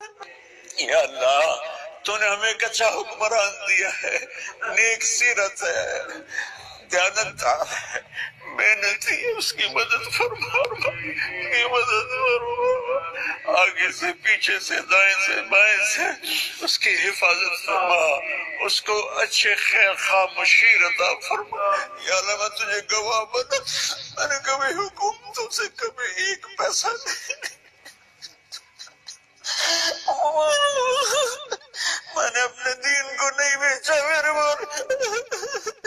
یا اللہ تو نے ہمیں ایک اچھا حکمران دیا ہے، نیک سیرت ہے، دیانتدار ہے، محنتی ہے، اس کی مدد فرما، اس کی مدد فرما، آگے سے پیچھے سے دائیں سے بائیں سے اس کی حفاظت فرما، اس کو اچھے خیر خواہ مشیر عطا فرما۔ یا اللہ میں تجھے گواہ بنا، میں نے کبھی حکومتوں سے کبھی ایک پیسہ نہیں، میں نے اپنے دین کو نہیں بیچا میرے بول۔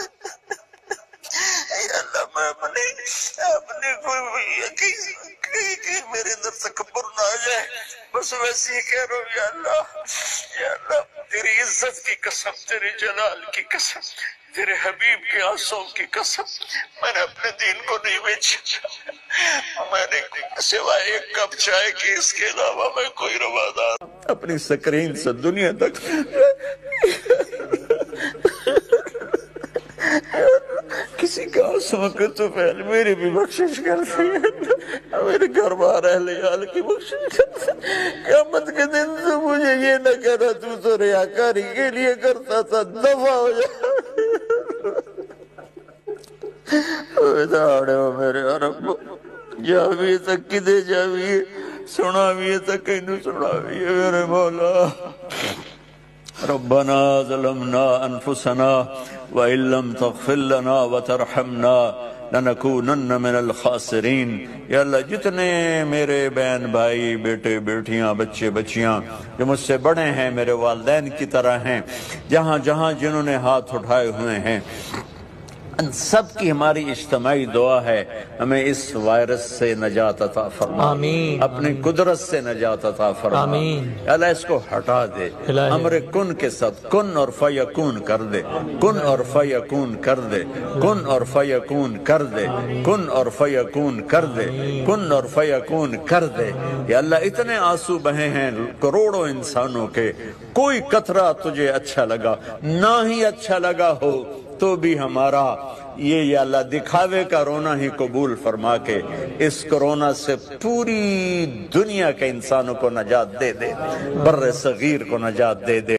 یا اللہ میں اپنے کوئی کہیں میرے اندر تکبر نہ آ جائے، بس ویسے ہی کہہ رہا ہوں یا اللہ تیری عزت کی قسم، تیرے جلال کی قسم، تیرے حبیب کے آنسوں کی قسم، میں نے اپنے دین کو نہیں بیچا، میں نے سوائے ایک کپ چائے کی اس کے علاوہ میں کوئی روادار اپنی سکرین سے دنیا تک کسی کا آنسوں کے تو پہلے میری بھی بخشش کر دیں، میرے گھر بار اہل عیال کی بخشش کر دیں۔ قیامت کے دن سے مجھے یہ نہ کہنا تو تو ریاکاری کے لیے کرتا تھا، دفع ہو جائے۔ ہو میرے رب جاویے تک کدے جاویے، سناویے تک کینو سناویے میرے مولا۔ ربنا ظلمنا انفسنا وان لم تغفر لنا وترحمنا لنکونن من الخاسرین۔ یا اللہ جتنے میرے بہن بھائی بیٹے بیٹیاں بچے بچیاں جو مجھ سے بڑے ہیں، میرے والدین کی طرح ہیں، جہاں جہاں جنہوں نے ہاتھ اٹھائے ہوئے ہیں، ان سب کی ہماری اجتماعی دعا ہے ہمیں اس وائرس سے نجات عطا فرما، آمین، اپنی قدرت سے نجات عطا فرما، آمین، اللہ اس کو ہٹا دے، امر کن کے ساتھ کن اور فیکون کر دے، کن اور فیکون کر دے، کن اور فیکون کر دے، کن اور فیکون کر دے، کن اور فیکون کر دے۔ یا اللہ اتنے آنسو بہے ہیں کروڑوں انسانوں کے، کوئی قطرہ تجھے اچھا لگا نہ ہی اچھا لگا ہو تو بھی ہمارا یہ یا اللہ دکھاوے کا رونا ہی قبول فرما کے اس کرونا سے پوری دنیا کے انسانوں کو نجات دے دے، بر صغیر کو نجات دے دے،